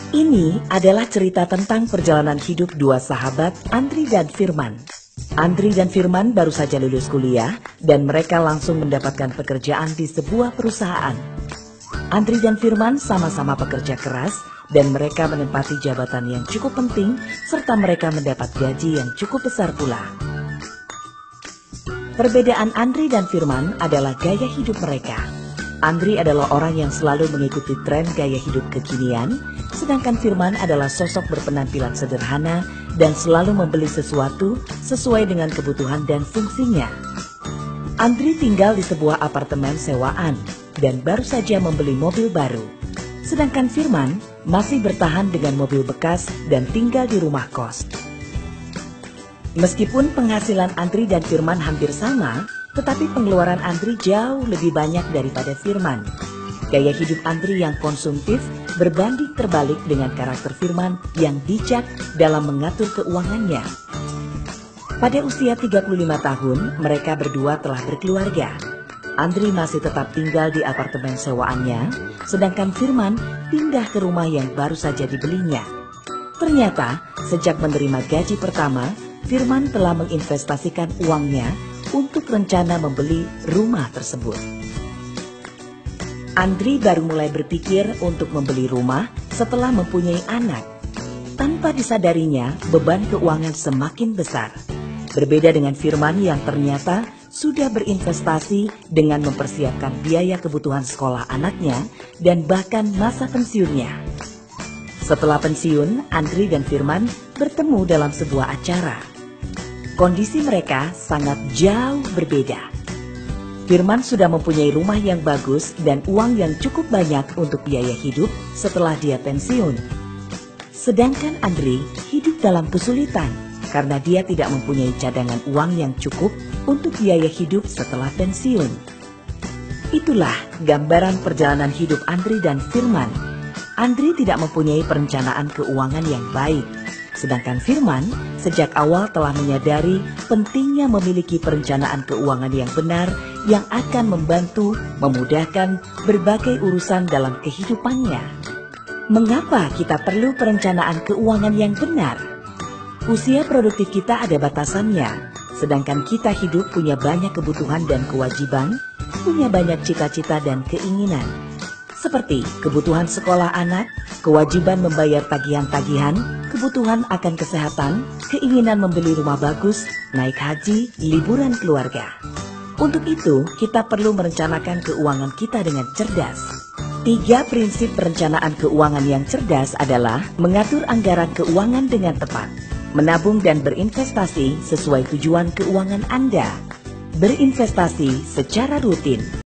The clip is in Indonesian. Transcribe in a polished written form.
Ini adalah cerita tentang perjalanan hidup dua sahabat, Andri dan Firman. Andri dan Firman baru saja lulus kuliah dan mereka langsung mendapatkan pekerjaan di sebuah perusahaan. Andri dan Firman sama-sama pekerja keras dan mereka menempati jabatan yang cukup penting serta mereka mendapat gaji yang cukup besar pula. Perbedaan Andri dan Firman adalah gaya hidup mereka. Andri adalah orang yang selalu mengikuti tren gaya hidup kekinian, sedangkan Firman adalah sosok berpenampilan sederhana dan selalu membeli sesuatu sesuai dengan kebutuhan dan fungsinya. Andri tinggal di sebuah apartemen sewaan dan baru saja membeli mobil baru, sedangkan Firman masih bertahan dengan mobil bekas dan tinggal di rumah kos. Meskipun penghasilan Andri dan Firman hampir sama, tetapi pengeluaran Andri jauh lebih banyak daripada Firman. Gaya hidup Andri yang konsumtif berbanding terbalik dengan karakter Firman yang bijak dalam mengatur keuangannya. Pada usia 35 tahun, mereka berdua telah berkeluarga. Andri masih tetap tinggal di apartemen sewaannya, sedangkan Firman pindah ke rumah yang baru saja dibelinya. Ternyata, sejak menerima gaji pertama, Firman telah menginvestasikan uangnya untuk rencana membeli rumah tersebut. Andri baru mulai berpikir untuk membeli rumah setelah mempunyai anak. Tanpa disadarinya, beban keuangan semakin besar. Berbeda dengan Firman yang ternyata sudah berinvestasi dengan mempersiapkan biaya kebutuhan sekolah anaknya dan bahkan masa pensiunnya. Setelah pensiun, Andri dan Firman bertemu dalam sebuah acara. Kondisi mereka sangat jauh berbeda. Firman sudah mempunyai rumah yang bagus dan uang yang cukup banyak untuk biaya hidup setelah dia pensiun. Sedangkan Andri hidup dalam kesulitan karena dia tidak mempunyai cadangan uang yang cukup untuk biaya hidup setelah pensiun. Itulah gambaran perjalanan hidup Andri dan Firman. Andri tidak mempunyai perencanaan keuangan yang baik, sedangkan Firman sejak awal telah menyadari pentingnya memiliki perencanaan keuangan yang benar yang akan membantu memudahkan berbagai urusan dalam kehidupannya. Mengapa kita perlu perencanaan keuangan yang benar? Usia produktif kita ada batasannya, sedangkan kita hidup punya banyak kebutuhan dan kewajiban, punya banyak cita-cita dan keinginan. Seperti kebutuhan sekolah anak, kewajiban membayar tagihan-tagihan, kebutuhan akan kesehatan, keinginan membeli rumah bagus, naik haji, liburan keluarga. Untuk itu, kita perlu merencanakan keuangan kita dengan cerdas. 3 prinsip perencanaan keuangan yang cerdas adalah mengatur anggaran keuangan dengan tepat, menabung dan berinvestasi sesuai tujuan keuangan Anda, berinvestasi secara rutin.